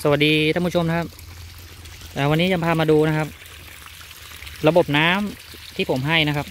สวัสดีท่านผู้ชมนะครับวันนี้จะพามาดูนะครับระบบน้ำที่ผมให้นะครับ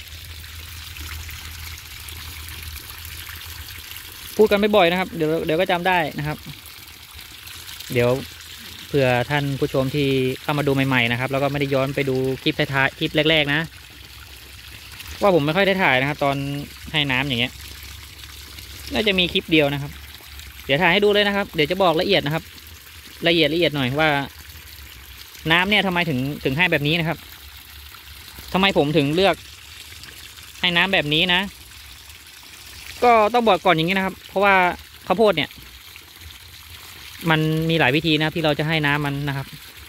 พูดกันไม่บ่อยนะครับเดี๋ยวก็จำได้นะครับเดี๋ยวเผื่อท่านผู้ชมที่เข้ามาดูใหม่ๆนะครับแล้วก็ไม่ได้ย้อนไปดูคลิปท้ายๆคลิปแรกๆนะว่าผมไม่ค่อยได้ถ่ายนะครับตอนให้น้ำอย่างเงี้ยน่าจะมีคลิปเดียวนะครับเดี๋ยวถ่ายให้ดูเลยนะครับเดี๋ยวจะบอกละเอียดนะครับละเอียดหน่อยว่าน้ำเนี่ยทำไมถึงให้แบบนี้นะครับทำไมผมถึงเลือกให้น้ำแบบนี้นะก็ต้องบอกก่อนอย่างนี้นะครับเพราะว่าข้าวโพดเนี่ยมันมีหลายวิธีนะที่เราจะให้น้ำมันนะครับ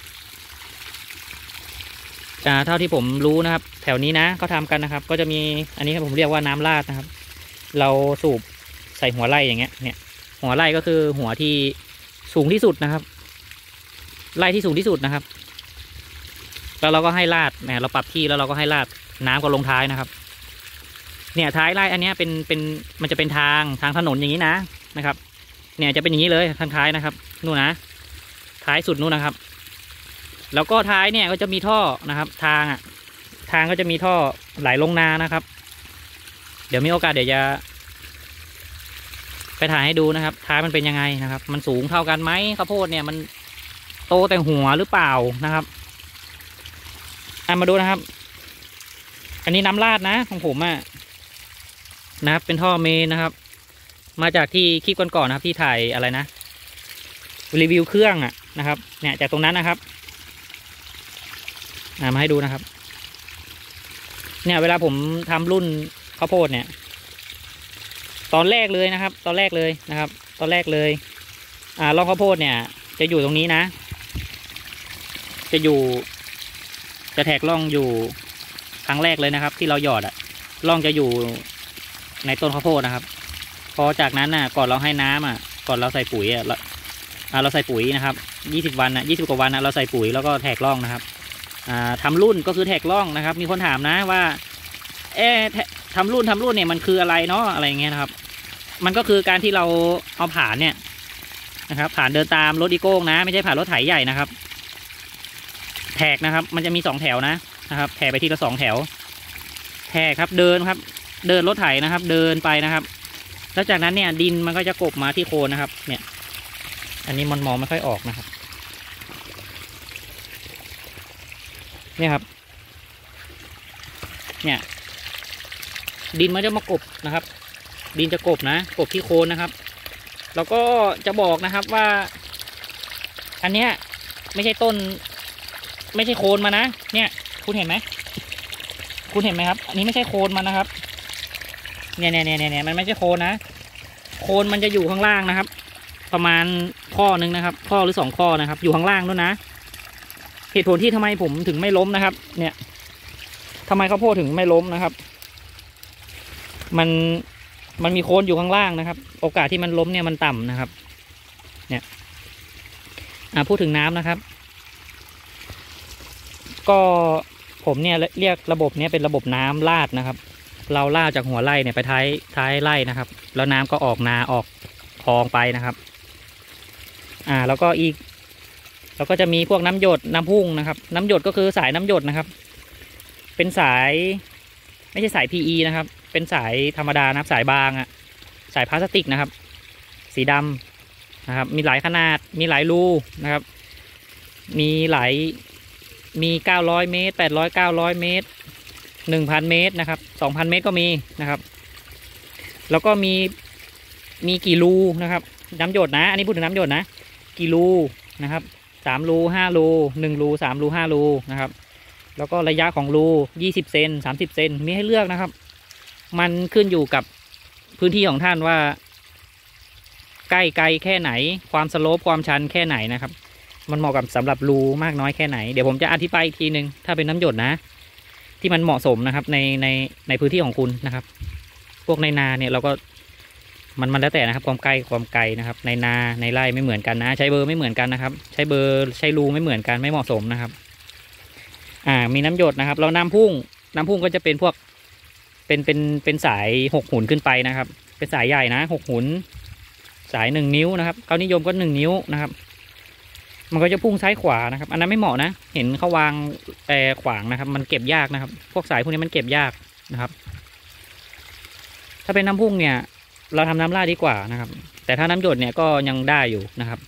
เท่าที่ผมรู้นะครับแถวนี้นะเขาทำกันนะครับก็จะมีอันนี้ผมเรียกว่าน้ำราดนะครับเราสูบใส่หัวไร่อย่างเงี้ยเนี่ยหัวไร่ก็คือหัวที่สูงที่สุดนะครับไร่ที่สูงที่สุดนะครับแล้วเราก็ให้ราดเนี่ยเราปรับที่แล้วเราก็ให้ราดน้ำก็ลงท้ายนะครับเนี่ยท้ายไร่อันนี้เป็นมันจะเป็นทางถนนอย่างนี้นะครับเนี่ยจะเป็นอย่างนี้เลยทางท้ายนะครับนู่นนะท้ายสุดนู่นนะครับแล้วก็ท้ายเนี่ยก็จะมีท่อนะครับทางก็จะมีท่อไหลลงนานะครับเดี๋ยวมีโอกาสเดี๋ยวจะไปถ่ายให้ดูนะครับท้ายมันเป็นยังไงนะครับมันสูงเท่ากันไหมข้าวโพดเนี่ยมันโตแต่หัวหรือเปล่านะครับมาดูนะครับอันนี้น้ำราดนะของผมนะครับเป็นท่อเมนนะครับมาจากที่คลิปก่อนๆนะครับที่ถ่ายอะไรนะรีวิวเครื่องนะครับเนี่ยจากตรงนั้นนะครับมาให้ดูนะครับเนี่ยเวลาผมทำรุ่นข้าวโพดเนี่ยตอนแรกเลยนะครับตอนแรกเลยร่องข้าวโพดเนี่ยจะอยู่ตรงนี้นะจะแทกร่องอยู่ครั้งแรกเลยนะครับที่เราหยอดร่องจะอยู่ในต้นข้าวโพดนะครับพอจากนั้นก่อนเราให้น้ำก่อนเราใส่ปุ๋ยเราใส่ปุ๋ยนะครับ20 วัน20 กว่าวันเราใส่ปุ๋ยแล้วก็แทกร่องนะครับทำรุ่นก็คือแทกร่องนะครับมีคนถามนะว่าทำรุ่นเนี่ยมันคืออะไรเนาะอะไรเงี้ยนะครับมันก็คือการที่เราเอาผ่านเนี่ยนะครับผ่านเดินตามรถอีโก้งนะไม่ใช่ผ่านรถไถใหญ่นะครับแทกนะครับมันจะมี2 แถวนะครับแทกไปทีละ2 แถวแทกครับเดินรถไถนะครับเดินไปนะครับแล้วจากนั้นเนี่ยดินมันก็จะกบมาที่โคนนะครับเนี่ยอันนี้มันมองไม่ค่อยออกนะครับเนี่ยครับเนี่ยดินมันจะมากบนะครับดินจะกบกบที่โคนนะครับแล้วก็จะบอกนะครับว่าอันเนี้ยไม่ใช่ต้นไม่ใช่โคนมานะเนี่ยคุณเห็นไหมครับอันนี้ไม่ใช่โคนมันนะครับเนี่ยมันไม่ใช่โคนนะโคนมันจะอยู่ข้างล่างนะครับประมาณข้อนึงนะครับข้อหรือ2 ข้อนะครับอยู่ข้างล่างด้วยนะเหตุผลที่ทำไมผมถึงไม่ล้มนะครับเนี่ยทำไมข้าวโพดถึงไม่ล้มนะครับมันมีโคนอยู่ข้างล่างนะครับโอกาสที่มันล้มเนี่ยมันต่ำนะครับเนี่ยพูดถึงน้ำนะครับก็ผมเนี่ยเรียกระบบนี้เป็นระบบน้ำราดนะครับเราราดจากหัวไร่เนี่ยไปท้ายไร่นะครับแล้วน้ำก็ออกนาออกคลองไปนะครับแล้วก็จะมีพวกน้ำหยดน้ำพุ่งนะครับน้ำหยดก็คือสายน้ำหยดนะครับเป็นสายไม่ใช่สาย PE นะครับเป็นสายธรรมดานะครับสายบางสายพลาสติกนะครับสีดำนะครับมีหลายขนาดมีหลายรูนะครับมี900 เมตร800 900 เมตร 1,000 เมตรนะครับ2,000 เมตรก็มีนะครับแล้วก็มีกี่รูนะครับน้ำหยดนะอันนี้พูดถึงน้ำหยดนะกี่รูนะครับ3 รู 5 รู 1 รู 3 รู 5 รูนะครับแล้วก็ระยะของรู20 เซน30 เซนมีให้เลือกนะครับมันขึ้นอยู่กับพื้นที่ของท่านว่าใกล้ไกลแค่ไหนความสโลปความชันแค่ไหนนะครับมันเหมาะกับสำหรับรูมากน้อยแค่ไหนเดี๋ยวผมจะอธิบายอีกทีนึงถ้าเป็นน้ำหยดนะที่มันเหมาะสมนะครับในพื้นที่ของคุณนะครับพวกในนาเนี่ยเราก็มันแล้วแต่นะครับความไกลนะครับในนาในไร่ไม่เหมือนกันนะใช้เบอร์ไม่เหมือนกันนะครับใช้รูไม่เหมือนกันไม่เหมาะสมนะครับมีน้ำหยดนะครับเราน้ำพุ่งก็จะเป็นพวกเป็นสาย6 หุนขึ้นไปนะครับเป็นสายใหญ่นะ6 หุนสาย1 นิ้วนะครับเขานิยมก็1 นิ้วนะครับมันก็จะพุ่งซ้ายขวานะครับ อันนั้นไม่เหมาะนะเห็นเขาวางแต่ขวางนะครับมันเก็บยากนะครับพวกสายพวกนี้มันเก็บยากนะครับถ้าเป็นน้ำพุ่งเนี่ยเราทำน้ำราดดีกว่านะครับแต่ถ้าน้ำหยดเนี่ยก็ยังได้อยู่นะครับ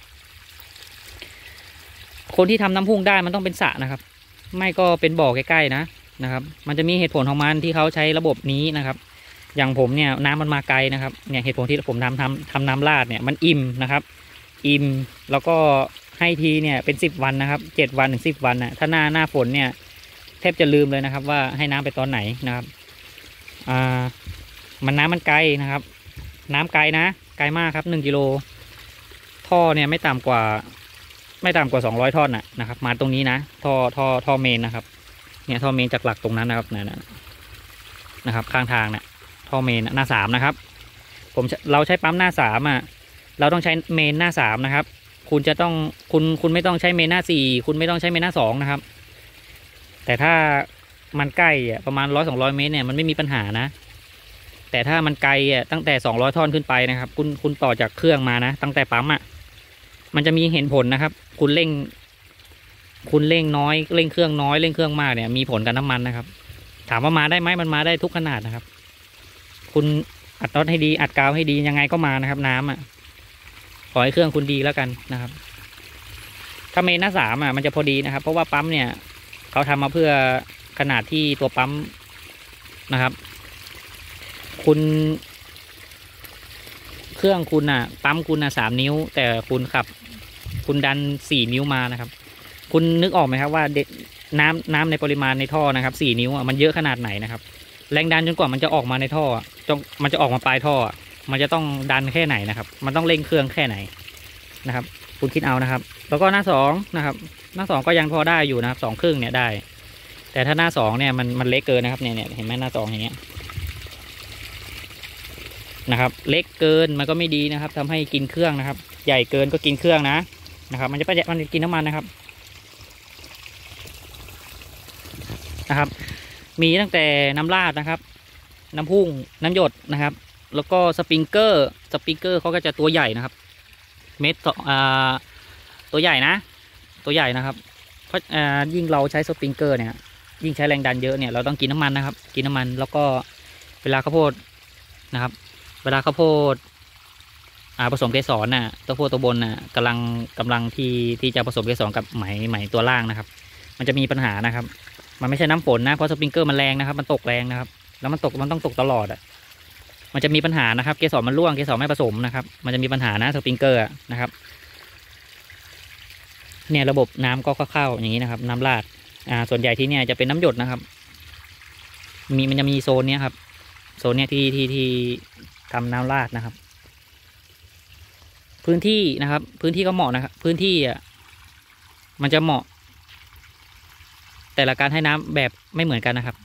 คนที่ทำน้ำพุ่งได้มันต้องเป็นสระนะครับไม่ก็เป็นบ่อใกล้ๆนะครับมันจะมีเหตุผลของมันที่เขาใช้ระบบนี้นะครับอย่างผมเนี่ยน้ำมันมาไกลนะครับเนี่ยเหตุผลที่ผมทำน้ำราดเนี่ยมันอิ่มนะครับอิ่มแล้วก็ให้ทีเนี่ยเป็น10 วันนะครับ7 วันถึง10 วันนะถ้าหน้าฝนเนี่ยแทบจะลืมเลยนะครับว่าให้น้ำไปตอนไหนนะครับน้ำมันไกลนะครับน้ำไกลนะไกลมากครับ1 กิโลท่อเนี่ยไม่ต่ำกว่า200 ท่อนนะครับมาตรงนี้นะท่อเมนนะครับเนี่ยท่อเมนจากหลักตรงนั้นนะครับนะครับข้างทางเนี่ยท่อเมนหน้า3นะครับเราใช้ปั๊มหน้า3เราต้องใช้เมนหน้า3นะครับคุณจะต้องคุณไม่ต้องใช้เมนหน้า4คุณไม่ต้องใช้เมนหน้า2นะครับแต่ถ้ามันใกล้ประมาณ100-200 เมตรเนี่ยมันไม่มีปัญหานะแต่ถ้ามันไกลตั้งแต่200 ท่อนขึ้นไปนะครับคุณต่อจากเครื่องมานะตั้งแต่ปั๊มมันจะมีเห็นผลนะครับคุณเร่งน้อยเร่งเครื่องน้อยเร่งเครื่องมากเนี่ยมีผลกับน้ำมันนะครับถามว่ามาได้ไหมมันมาได้ทุกขนาดนะครับคุณอัดน็อตให้ดีอัดกาวให้ดียังไงก็มานะครับน้ำขอให้เครื่องคุณดีแล้วกันนะครับถ้าเมนหน้า3มันจะพอดีนะครับเพราะว่าปั๊มเนี่ยเขาทำมาเพื่อขนาดที่ตัวปั๊มนะครับคุณเครื่องคุณปั๊มคุณ3 นิ้วแต่คุณดัน4 นิ้วมานะครับคุณนึกออกไหมครับว่าน้ำในปริมาณในท่อนะครับ4 นิ้วมันเยอะขนาดไหนนะครับแรงดันจนกว่ามันจะออกมาในท่อมันจะออกมาปลายท่อมันจะต้องดันแค่ไหนนะครับมันต้องเร่งเครื่องแค่ไหนนะครับคุณคิดเอานะครับแล้วก็หน้า2นะครับหน้า2ก็ยังพอได้อยู่นะครับ2 ครึ่งเนี่ยได้แต่ถ้าหน้า2เนี่ยมันเล็กเกินนะครับเนี่ยเห็นไหมหน้า2อย่างเงี้ยนะครับเล็กเกินมันก็ไม่ดีนะครับทำให้กินเครื่องนะครับใหญ่เกินก็กินเครื่องนะครับมันจะกินน้ำมันนะครับมีตั้งแต่น้ำราดนะครับน้ำพุ่งน้ำหยดนะครับแล้วก็สปริงเกอร์เขาก็จะตัวใหญ่นะครับตัวใหญ่นะครับเพราะยิ่งเราใช้สปริงเกอร์เนี่ยยิ่งใช้แรงดันเยอะเนี่ยเราต้องกินน้ำมันนะครับกินน้ำมันแล้วก็เวลาข้าวโพดนะครับเวลาข้าวโพดผสมเกสรตัวโพดตัวบนกำลังที่จะผสมเกสรกับไหมตัวล่างนะครับมันจะมีปัญหานะครับมันไม่ใช่น้ำฝนนะเพราะสปริงเกอร์มันแรงนะครับมันตกแรงนะครับแล้วมันต้องตกตลอดมันจะมีปัญหานะครับเกสรมันร่วงเกสรไม่ผสมนะครับมันจะมีปัญหานะสปริงเกอร์นะครับเนี่ยระบบน้ำก็เข้าอย่างนี้นะครับน้ำราดส่วนใหญ่ที่เนี่ยจะเป็นน้ำหยดนะครับมันจะมีโซนนี้ครับโซนเนี้ยที่ทำน้ำราดนะครับพื้นที่นะครับพื้นที่ก็เหมาะนะครับพื้นที่มันจะเหมาะแต่ละการให้น้ำแบบไม่เหมือนกันนะครับ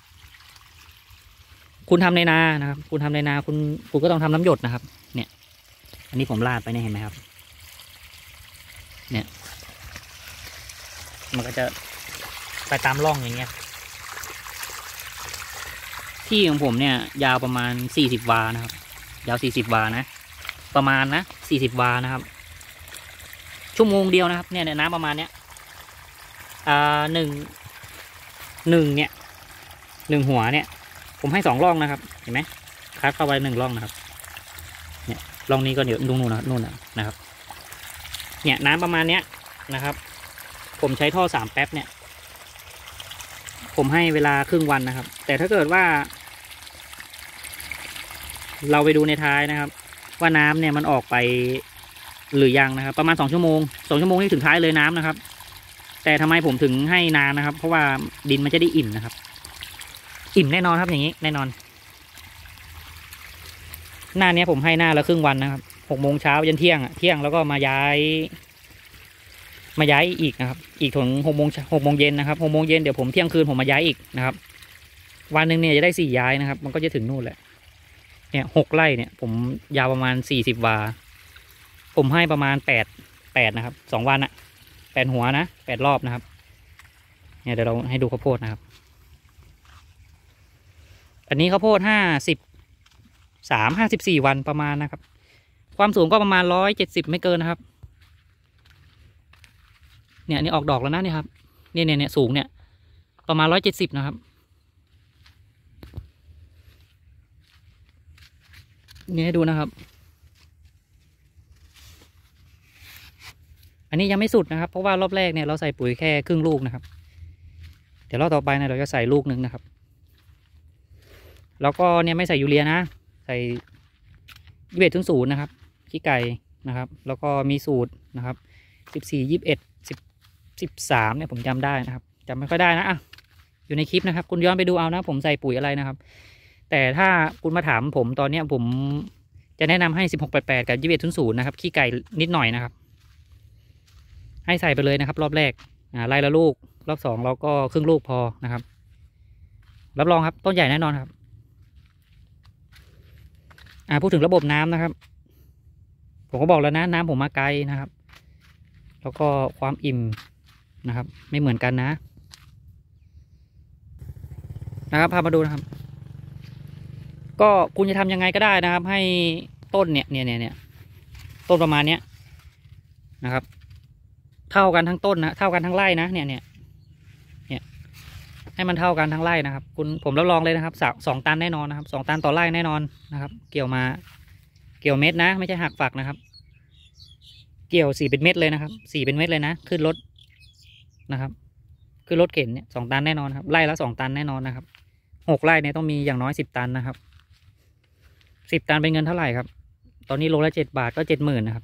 คุณทำในนานะครับคุณทำในนาคุณก็ต้องทำน้ำหยดนะครับเนี่ยอันนี้ผมราดไปเนี่ยเห็นไหมครับเนี่ยมันก็จะไปตามร่องอย่างเงี้ยที่ของผมเนี่ยยาวประมาณ40 วานะครับยาว40 วานะประมาณนะ40 วานะครับชั่วโมงเดียวนะครับเนี่ยน้ำประมาณเนี้ยหนึ่งหัวเนี่ยผมให้2 ร่องนะครับเห็นไหมคัดเข้าไป1 ร่องนะครับเนี่ยร่องนี้ก็เดี๋ยวนู่นนะครับเนี่ยน้ำประมาณเนี้ยนะครับผมใช้ท่อ3 แป๊บเนี่ยผมให้เวลาครึ่งวันนะครับแต่ถ้าเกิดว่าเราไปดูในท้ายนะครับว่าน้ำเนี่ยมันออกไปหรือยังนะครับประมาณ2 ชั่วโมงนี่ถึงท้ายเลยน้ำนะครับแต่ทำไมผมถึงให้นานนะครับเพราะว่าดินมันจะได้อิ่มนะครับอิ่มแน่นอนครับอย่างนี้แน่นอนหน้านี้ผมให้หน้าละครึ่งวันนะครับ6 โมงเช้ายันเที่ยงแล้วก็มาย้ายอีกนะครับอีกถึง6 โมงเย็นนะครับ6 โมงเย็นเดี๋ยวผมเที่ยงคืนผมมาย้ายอีกนะครับวันหนึ่งเนี่ยจะได้4 ย้ายนะครับมันก็จะถึงนู่นแหละเนี่ย6 ไร่เนี่ยผมยาวประมาณ40 วาผมให้ประมาณ8นะครับ2 วัน8 หัวนะ8 รอบนะครับเนี่ยเดี๋ยวเราให้ดูข้าวโพดนะครับอันนี้ข้าวโพด54 วันประมาณนะครับความสูงก็ประมาณ170ไม่เกินนะครับเนี่ยนี่ออกดอกแล้วนะเนี่ยครับเนี่ยสูงเนี่ยประมาณ170นะครับนี่ให้ดูนะครับอันนี้ยังไม่สุดนะครับเพราะว่ารอบแรกเนี่ยเราใส่ปุ๋ยแค่ครึ่งลูกนะครับเดี๋ยวรอบต่อไปเนี่ยเราจะใส่ลูกหนึ่งนะครับแล้วก็เนี่ยไม่ใส่ยูเรียนะใส่21 00นะครับขี้ไก่นะครับแล้วก็มีสูตรนะครับ14 21 13เนี่ยผมจำได้นะครับจำไม่ค่อยได้นะอยู่ในคลิปนะครับคุณย้อนไปดูเอานะผมใส่ปุ๋ยอะไรนะครับแต่ถ้าคุณมาถามผมตอนนี้ผมจะแนะนำให้1688กับ21 00นะครับขี้ไก่นิดหน่อยนะครับให้ใส่ไปเลยนะครับรอบแรกไล่ละลูกรอบ2เราก็ครึ่งลูกพอนะครับรับรองครับต้นใหญ่แน่นอนครับพูดถึงระบบน้ำนะครับผมก็บอกแล้วนะน้ำผมมาไกลนะครับแล้วก็ความอิ่มนะครับไม่เหมือนกันนะครับพามาดูนะครับก็คุณจะทำยังไงก็ได้นะครับให้ต้นเนี่ยต้นประมาณเนี้ยนะครับเท่ากันทั้งต้นนะเท่ากันทั้งไร่นะเนี่ยให้มันเท่ากันทั้งไร่นะครับผมรับรองเลยนะครับ2 ตันแน่นอนนะครับ2 ตันต่อไร่แน่นอนนะครับเกี่ยวเม็ดนะไม่ใช่หักฝักนะครับเกี่ยว4เป็นเม็ดเลยนะครับ4เป็นเม็ดเลยนะขึ้นรถนะครับขึ้นรถเข็นเนี่ย2 ตันแน่นอนครับไร่ละ2 ตันแน่นอนนะครับ6 ไร่เนี่ยต้องมีอย่างน้อย10 ตันนะครับ10 ตันเป็นเงินเท่าไหร่ครับตอนนี้โลละ7 บาทก็70,000นะครับ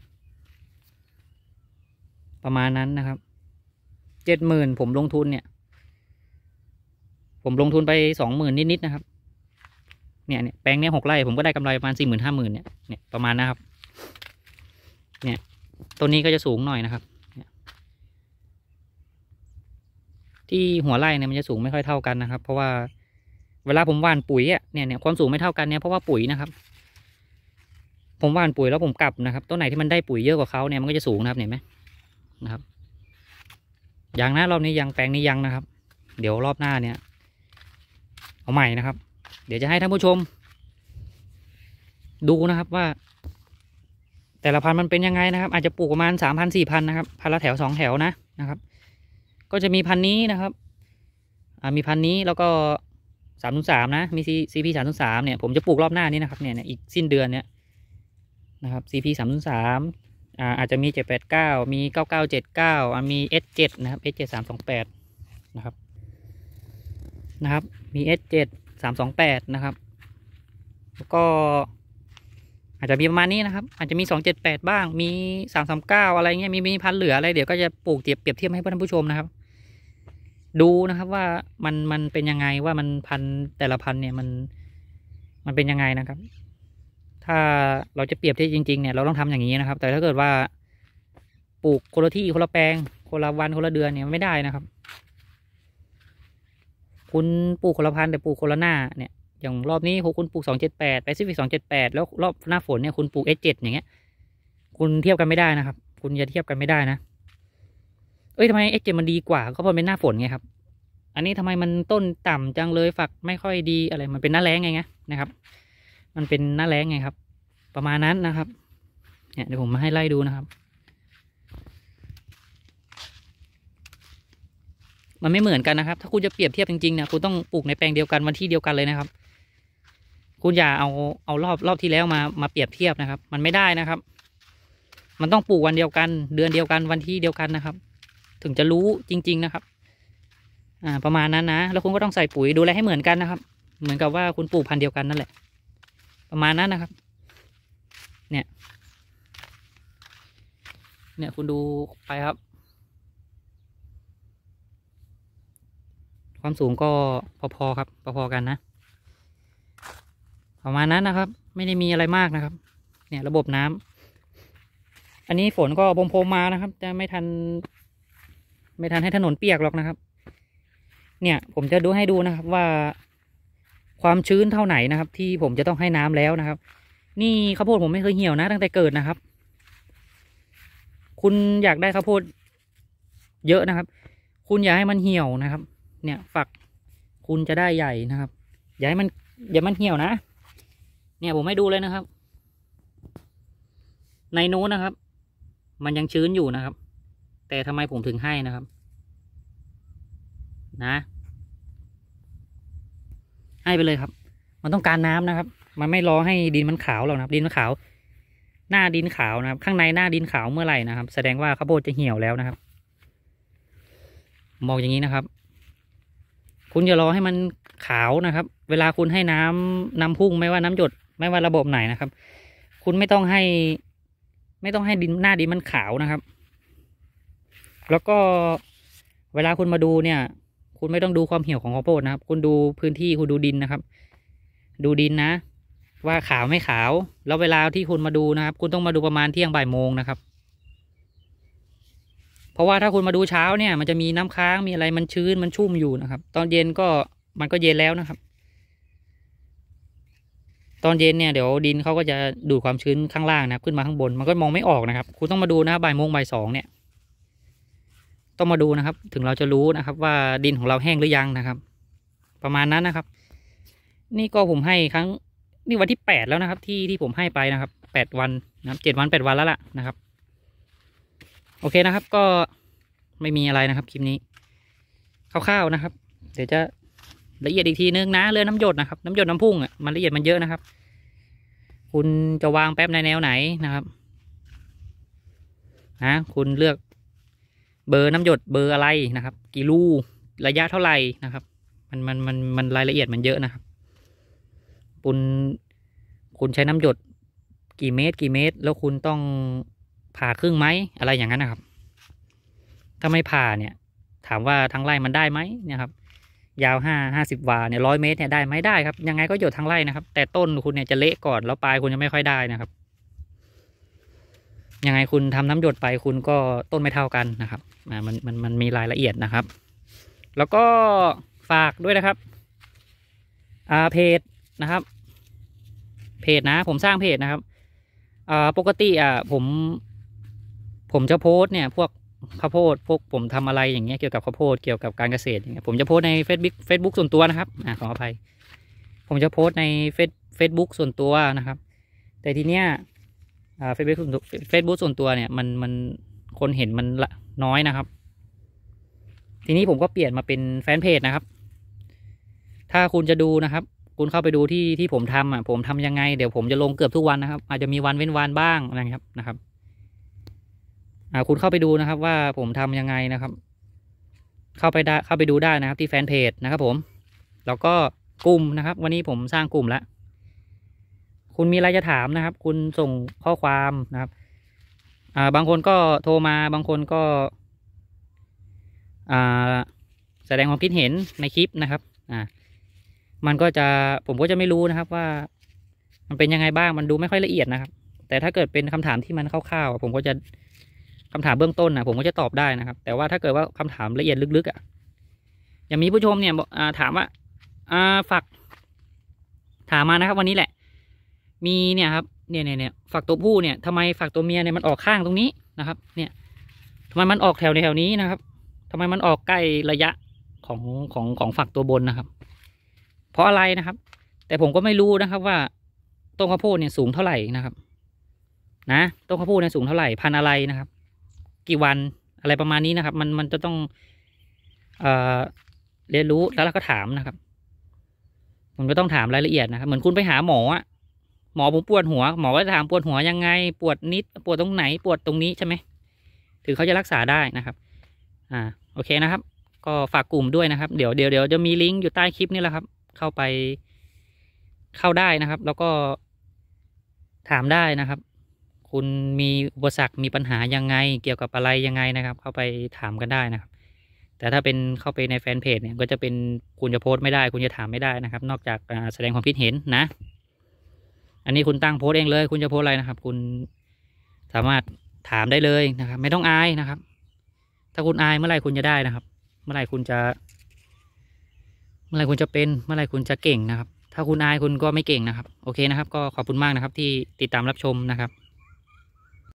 ประมาณนั้นนะครับ70,000ผมลงทุนเนี่ยผมลงทุนไป20,000นิดๆนะครับเนี่ยแปลงเนี้ย6 ไร่ผมก็ได้กำไรประมาณ40,000 50,000เนี่ยประมาณนะครับเนี่ยต้นนี้ก็จะสูงหน่อยนะครับที่หัวไร่เนี่ยมันจะสูงไม่ค่อยเท่ากันนะครับเพราะว่าเวลาผมหว่านปุ๋ยเนี่ยความสูงไม่เท่ากันเนี่ยเพราะว่าปุ๋ยนะครับผมหว่านปุ๋ยแล้วผมกลับนะครับต้นไหนที่มันได้ปุ๋ยเยอะกว่าเขาเนี่ยมันก็จะสูงนะครับเห็นไหมนะครับยังนะรอบนี้ยังแปลงนี้ยังนะครับเดี๋ยวรอบหน้าเนี่ยเอาใหม่นะครับเดี๋ยวจะให้ท่านผู้ชมดูนะครับว่าแต่ละพันธุ์มันเป็นยังไงนะครับอาจจะปลูกประมาณ3,000 4,000นะครับพันละแถว2 แถวนะครับก็จะมีพันธุ์นี้นะครับมีพันธุ์นี้แล้วก็303นะมี CP 303เนี่ยผมจะปลูกรอบหน้านี้นะครับเนี่ยอีกสิ้นเดือนเนี่ยนะครับ CP 303อาจจะมี789มี9979มี S7 นะครับ S7 328นะครับมี S7 328นะครับแล้วก็อาจจะมีประมาณนี้นะครับอาจจะมี278บ้างมี339อะไรเงี้ยมีพันธุ์เหลืออะไรเดี๋ยวก็จะปลูกเปรียบเทียบให้ท่านผู้ชมนะครับดูนะครับว่ามันเป็นยังไงว่ามันพันธุ์แต่ละพันธุ์เนี่ยมันเป็นยังไงนะครับถ้าเราจะเปรียบเทียบจริงๆเนี่ยเราต้องทำอย่างนี้นะครับแต่ถ้าเกิดว่าปลูกคนละที่คนละแปลงคนละวันคนละเดือนเนี่ยไม่ได้นะครับคุณปลูกคนละพันธุ์แต่ปลูกคนละหน้าเนี่ยอย่างรอบนี้คุณปลูก278 Pacific 278แล้วรอบหน้าฝนเนี่ยคุณปลูก S7 อย่างเงี้ยคุณเทียบกันไม่ได้นะครับคุณจะเทียบกันไม่ได้นะทำไม S7 มันดีกว่าก็เพราะเป็นหน้าฝนไงครับอันนี้ทำไมมันต้นต่ำจังเลยฝักไม่ค่อยดีอะไรมันเป็นหน้าแล้งไงนะครับมันเป็นหน้าแล้งไงครับประมาณนั้นนะครับเนี่ยเดี๋ยวผมมาให้ไล่ดูนะครับมันไม่เหมือนกันนะครับถ้าคุณจะเปรียบเทียบจริงๆเนี่ยคุณต้องปลูกในแปลงเดียวกันวันที่เดียวกันเลยนะครับคุณอย่าเอารอบที่แล้วมาเปรียบเทียบนะครับมันไม่ได้นะครับมันต้องปลูกวันเดียวกันเดือนเดียวกันวันที่เดียวกันนะครับถึงจะรู้จริงๆนะครับประมาณนั้นนะแล้วคุณก็ต้องใส่ปุ๋ยดูแลให้เหมือนกันนะครับเหมือนกับว่าคุณปลูกพันธุ์เดียวกันนั่นแหละประมาณนั้นนะครับเนี่ยคุณดูไปครับความสูงก็พอๆครับพอๆกันนะประมาณนั้นนะครับไม่ได้มีอะไรมากนะครับเนี่ยระบบน้ำอันนี้ฝนก็พรมๆมานะครับจะไม่ทันให้ถนนเปียกหรอกนะครับเนี่ยผมจะดูให้ดูนะครับว่าความชื้นเท่าไหนนะครับที่ผมจะต้องให้น้ำแล้วนะครับนี่ข้าวโพดผมไม่เคยเหี่ยวนะตั้งแต่เกิดนะครับคุณอยากได้ข้าวโพดเยอะนะครับคุณอย่าให้มันเหี่ยวนะครับเนี่ยฝักคุณจะได้ใหญ่นะครับอย่ามันเหี่ยวนะเนี่ยผมให้ดูเลยนะครับในนู้นนะครับมันยังชื้นอยู่นะครับแต่ทำไมผมถึงให้นะครับนะให้ไปเลยครับมันต้องการน้ำนะครับมันไม่รอให้ดินมันขาวหรอกนะครับดินมันขาวหน้าดินขาวนะครับข้างในหน้าดินขาวเมื่อไหร่นะครับแสดงว่าข้าวโพดจะเหี่ยวแล้วนะครับมองอย่างนี้นะครับคุณอย่ารอให้มันขาวนะครับเวลาคุณให้น้ำพุ่งไม่ว่าน้ำหยดไม่ว่าระบบไหนนะครับคุณไม่ต้องให้ดินหน้าดินมันขาวนะครับแล้วก็เวลาคุณมาดูเนี่ยคุณไม่ต้องดูความเหี่ยวของข้าวโพดนะครับคุณดูพื้นที่คุณดูดินนะครับดูดินนะว่าขาวไม่ขาวแล้วเวลาที่คุณมาดูนะครับคุณต้องมาดูประมาณเที่ยงบ่ายโมงนะครับเพราะว่าถ้าคุณมาดูเช้าเนี่ยมันจะมีน้ำค้างมีอะไรมันชื้นมันชุ่มอยู่นะครับตอนเย็นก็มันก็เย็นแล้วนะครับตอนเย็นเนี่ยเดี๋ยวดินเขาก็จะดูดความชื้นข้างล่างนะครับขึ้นมาข้างบนมันก็มองไม่ออกนะครับคุณต้องมาดูนะบ่ายโมงบ่ายสองเนี่ยต้องมาดูนะครับถึงเราจะรู้นะครับว่าดินของเราแห้งหรือยังนะครับประมาณนั้นนะครับนี่ก็ผมให้ครั้งนี่วันที่8แล้วนะครับที่ผมให้ไปนะครับ8 วันนะครับ7 วัน8 วันแล้วล่ะนะครับโอเคนะครับก็ไม่มีอะไรนะครับคลิปนี้คร่าวๆนะครับเดี๋ยวจะละเอียดอีกทีนึงนะเรื่องน้ำหยดนะครับน้ำหยดน้ำพุ่งอ่ะมันละเอียดมันเยอะนะครับคุณจะวางแป๊บในแนวไหนนะครับคุณเลือกเบอร์น้ำหยดเบอร์อะไรนะครับกี่รูระยะเท่าไหร่นะครับมันรายละเอียดมันเยอะนะครับคุณใช้น้ำหยดกี่เมตรแล้วคุณต้องผ่าครึ่งไหมอะไรอย่างนั้นนะครับถ้าไม่ผ่าเนี่ยถามว่าทั้งไร่มันได้ไหมเนี่ยครับยาว50 วาเนี่ย100 เมตรเนี่ยได้ไหมได้ครับยังไงก็หยดทั้งไร่นะครับแต่ต้นคุณเนี่ยจะเละก่อนแล้วปลายคุณจะไม่ค่อยได้นะครับยังไงคุณทำน้ำหยดไปคุณก็ต้นไม่เท่ากันนะครับมันมีรายละเอียดนะครับแล้วก็ฝากด้วยนะครับเพจนะครับเพจนะผมสร้างเพจนะครับปกติผมจะโพสต์เนี่ยพวกข้าวโพดพวกผมทำอะไรอย่างเงี้ยเกี่ยวกับข้าวโพดเกี่ยวกับการเกษตรอย่างเงี้ยผมจะโพสต์ในFacebook ส่วนตัวนะครับขออภัยผมจะโพสต์ในFacebook ส่วนตัวนะครับแต่ทีเนี้ยFacebook ส่วนตัวเนี่ยมันคนเห็นมันน้อยนะครับทีนี้ผมก็เปลี่ยนมาเป็นแฟนเพจนะครับถ้าคุณจะดูนะครับคุณเข้าไปดูที่ผมทำผมทำยังไงเดี๋ยวผมจะลงเกือบทุกวันนะครับอาจจะมีวันเว้นวันบ้างอะไรนะครับคุณเข้าไปดูนะครับว่าผมทำยังไงนะครับเข้าไปดูได้นะครับที่แฟนเพจนะครับผมแล้วก็กลุ่มนะครับวันนี้ผมสร้างกลุ่มแล้วคุณมีอะไรจะถามนะครับคุณส่งข้อความนะครับบางคนก็โทรมาบางคนก็แสดงความคิดเห็นในคลิปนะครับมันก็จะผมก็จะไม่รู้นะครับว่ามันเป็นยังไงบ้างมันดูไม่ค่อยละเอียดนะครับแต่ถ้าเกิดเป็นคำถามที่มันคร่าวๆผมก็จะคำถามเบื้องต้นผมก็จะตอบได้นะครับแต่ว่าถ้าเกิดว่าคำถามละเอียดลึกๆอย่างมีผู้ชมเนี่ยถามว่าฝากถามมานะครับวันนี้แหละมีเนี่ยครับเนี่ยฝักตัวผู้เนี่ยทำไมฝักตัวเมียเนี่ยมันออกข้างตรงนี้นะครับเนี่ยทำไมมันออกแถวนี้นะครับทำไมมันออกใกล้ระยะของฝักตัวบนนะครับเพราะอะไรนะครับแต่ผมก็ไม่รู้นะครับว่าต้นข้าวโพดเนี่ยสูงเท่าไหร่นะครับต้นข้าวโพดเนี่ยสูงเท่าไหร่พันธุ์อะไรนะครับกี่วันอะไรประมาณนี้นะครับมันจะต้องเรียนรู้แล้วก็ถามนะครับผมก็ต้องถามรายละเอียดนะครับเหมือนคุณไปหาหมอหมอผมปวดหัวหมอก็จะถามปวดหัวยังไงปวดนิดปวดตรงไหนปวดตรงนี้ใช่ไหมถึงเขาจะรักษาได้นะครับโอเคนะครับก็ฝากกลุ่มด้วยนะครับเดี๋ยวจะมีลิงก์อยู่ใต้คลิปนี่แหละครับเข้าได้นะครับแล้วก็ถามได้นะครับคุณมีอุปสรรคมีปัญหายังไงเกี่ยวกับอะไรยังไงนะครับเข้าไปถามกันได้นะครับแต่ถ้าเป็นเข้าไปในแฟนเพจเนี่ยก็จะเป็นคุณจะโพสต์ไม่ได้คุณจะถามไม่ได้นะครับนอกจากแสดงความคิดเห็นนะอันนี้คุณตั้งโพสต์เองเลยคุณจะโพสต์อะไรนะครับคุณสามารถถามได้เลยนะครับไม่ต้องอายนะครับถ้าคุณอายเมื่อไหร่คุณจะได้นะครับเมื่อไหร่คุณจะเป็นเมื่อไหร่คุณจะเก่งนะครับถ้าคุณอายคุณก็ไม่เก่งนะครับโอเคนะครับก็ขอบคุณมากนะครับที่ติดตามรับชมนะครับ